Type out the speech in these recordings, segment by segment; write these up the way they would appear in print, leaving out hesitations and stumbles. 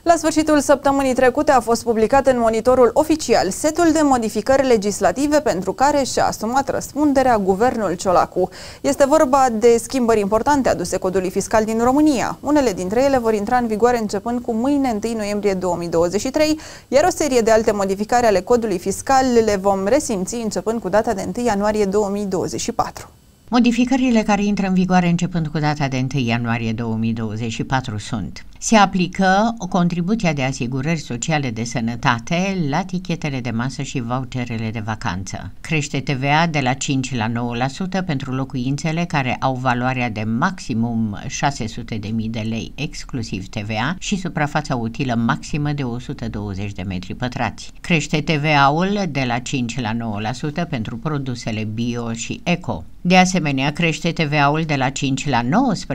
La sfârșitul săptămânii trecute a fost publicat în Monitorul Oficial setul de modificări legislative pentru care și-a asumat răspunderea guvernul Ciolacu. Este vorba de schimbări importante aduse codului fiscal din România. Unele dintre ele vor intra în vigoare începând cu mâine, 1 noiembrie 2023, iar o serie de alte modificări ale codului fiscal le vom resimți începând cu data de 1 ianuarie 2024. Modificările care intră în vigoare începând cu data de 1 ianuarie 2024 sunt: se aplică o contribuție de asigurări sociale de sănătate la tichetele de masă și voucherele de vacanță. Crește TVA de la 5 la 9% pentru locuințele care au valoarea de maximum 600.000 de lei exclusiv TVA și suprafața utilă maximă de 120 de metri pătrați. Crește TVA-ul de la 5 la 9% pentru produsele bio și eco. De asemenea, crește TVA-ul de la 5 la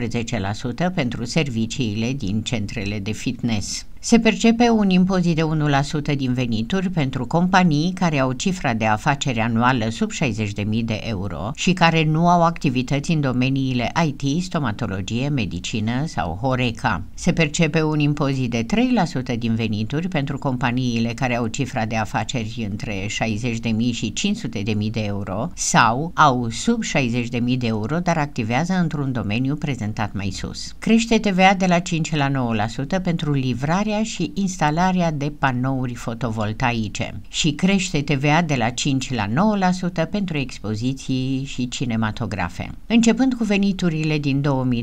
19% pentru serviciile din centrele de fitness. Se percepe un impozit de 1% din venituri pentru companii care au cifra de afaceri anuală sub 60.000 de euro și care nu au activități în domeniile IT, stomatologie, medicină sau Horeca. Se percepe un impozit de 3% din venituri pentru companiile care au cifra de afaceri între 60.000 și 500.000 de euro sau au sub 60.000 de euro, dar activează într-un domeniu prezentat mai sus. Crește TVA de la 5 la 9% pentru livrarea și instalarea de panouri fotovoltaice și crește TVA de la 5 la 9% pentru expoziții și cinematografe. Începând cu veniturile din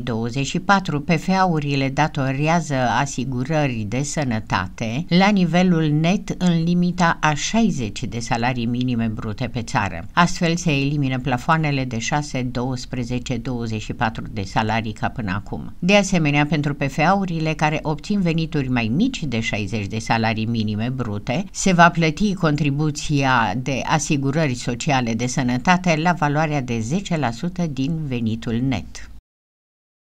2024, PFA-urile datorează asigurări de sănătate la nivelul net în limita a 60 de salarii minime brute pe țară. Astfel se elimină plafoanele de 6, 12, 24 de salarii ca până acum. De asemenea, pentru PFA-urile care obțin venituri mai mici de 60 de salarii minime brute, se va plăti contribuția de asigurări sociale de sănătate la valoarea de 10% din venitul net.